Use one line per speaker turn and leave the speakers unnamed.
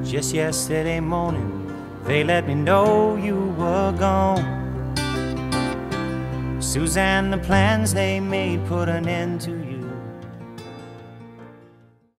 Just yesterday morning, they let me know you were gone. Suzanne, the plans they made put an end to you.